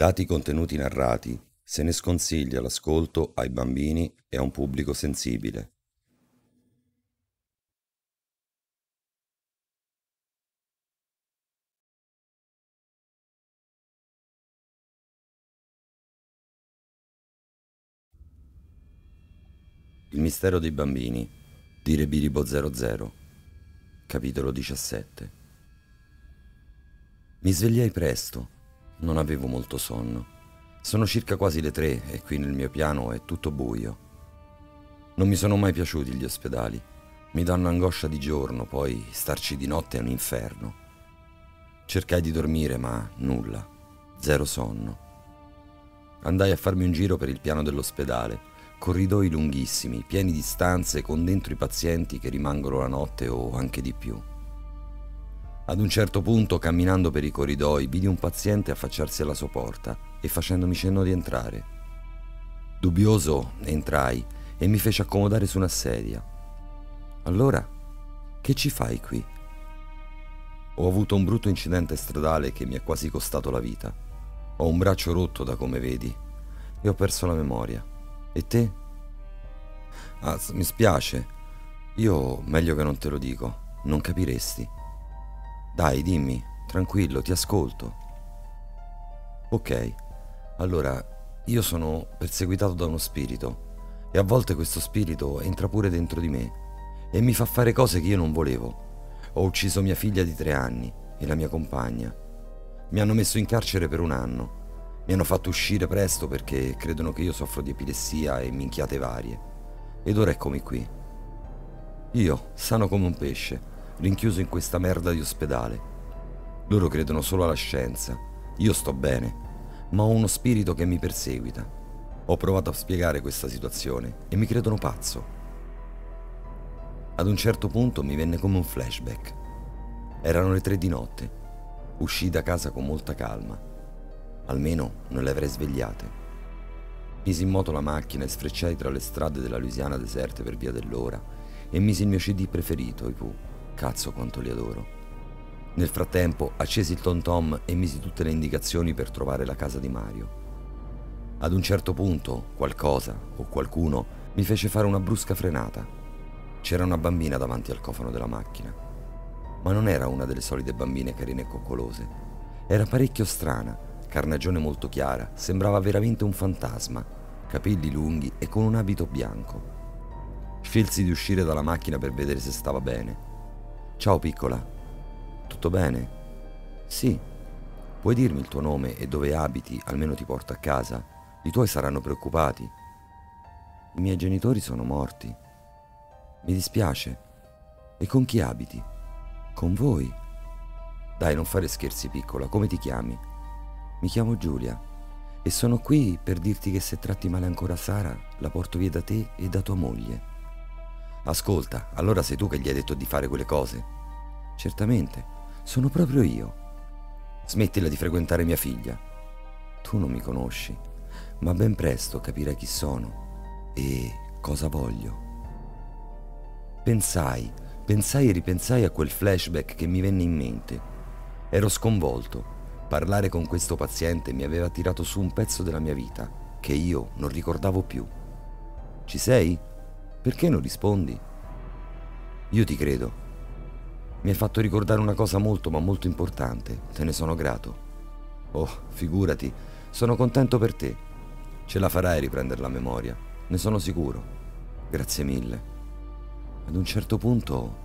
Dati i contenuti narrati, se ne sconsiglia l'ascolto ai bambini e a un pubblico sensibile. Il mistero dei bambini di Rebiribo 00, capitolo 17. Mi svegliai presto, non avevo molto sonno. Sono circa quasi le 3 e qui nel mio piano è tutto buio. Non mi sono mai piaciuti gli ospedali. Mi danno angoscia di giorno, poi starci di notte è un inferno. Cercai di dormire, ma nulla. Zero sonno. Andai a farmi un giro per il piano dell'ospedale. Corridoi lunghissimi, pieni di stanze con dentro i pazienti che rimangono la notte o anche di più. Ad un certo punto, camminando per i corridoi, vidi un paziente affacciarsi alla sua porta e facendomi cenno di entrare. Dubbioso, entrai e mi fece accomodare su una sedia. Allora, che ci fai qui? Ho avuto un brutto incidente stradale che mi ha quasi costato la vita. Ho un braccio rotto, da come vedi, e ho perso la memoria. E te? Ah, mi spiace. Io meglio che non te lo dico, non capiresti. Dai, dimmi, tranquillo, ti ascolto. Ok, allora, io sono perseguitato da uno spirito e a volte questo spirito entra pure dentro di me e mi fa fare cose che io non volevo. Ho ucciso mia figlia di 3 anni e la mia compagna. Mi hanno messo in carcere per un anno. Mi hanno fatto uscire presto perché credono che io soffro di epilessia e minchiate varie. Ed ora eccomi qui. Io, sano come un pesce, rinchiuso in questa merda di ospedale. Loro credono solo alla scienza. Io sto bene, ma ho uno spirito che mi perseguita. Ho provato a spiegare questa situazione e mi credono pazzo. Ad un certo punto mi venne come un flashback. Erano le 3 di notte. Uscii da casa con molta calma. Almeno non le avrei svegliate. Misi in moto la macchina e sfrecciai tra le strade della Louisiana deserte per via dell'ora e misi il mio CD preferito, i Pooh. Cazzo quanto li adoro. Nel frattempo accesi il tom-tom e misi tutte le indicazioni per trovare la casa di Mario. Ad un certo punto qualcosa o qualcuno mi fece fare una brusca frenata. C'era una bambina davanti al cofano della macchina. Ma non era una delle solite bambine carine e coccolose. Era parecchio strana, carnagione molto chiara, sembrava veramente un fantasma, capelli lunghi e con un abito bianco. Scelsi di uscire dalla macchina per vedere se stava bene. Ciao piccola, tutto bene? Sì. Puoi dirmi il tuo nome e dove abiti, almeno ti porto a casa? I tuoi saranno preoccupati. I miei genitori sono morti. Mi dispiace. E con chi abiti? Con voi. Dai, non fare scherzi, piccola, come ti chiami? Mi chiamo Giulia e sono qui per dirti che se tratti male ancora Sara, la porto via da te e da tua moglie. Ascolta, allora sei tu che gli hai detto di fare quelle cose? Certamente, sono proprio io. Smettila di frequentare mia figlia. Tu non mi conosci, ma ben presto capirai chi sono e cosa voglio. Pensai e ripensai a quel flashback che mi venne in mente. Ero sconvolto. Parlare con questo paziente mi aveva tirato su un pezzo della mia vita che io non ricordavo più. Ci sei? Perché non rispondi? Io ti credo. Mi hai fatto ricordare una cosa molto ma molto importante. Te ne sono grato. Oh, figurati, sono contento per te. Ce la farai a riprendere la memoria, ne sono sicuro. Grazie mille. Ad un certo punto